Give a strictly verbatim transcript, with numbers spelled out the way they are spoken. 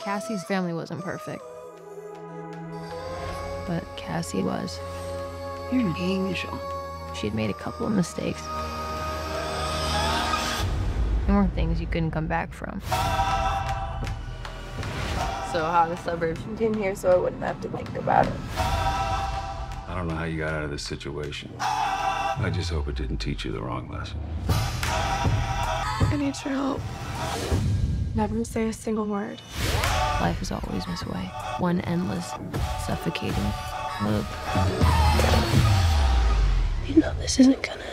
Cassie's family wasn't perfect, but Cassie was. You're an angel. She had made a couple of mistakes. There weren't things you couldn't come back from. So how the suburbs came here so I wouldn't have to think about it. I don't know how you got out of this situation. I just hope it didn't teach you the wrong lesson. I need your help. Never say a single word. Life is always this way. One endless, suffocating loop. You know this isn't gonna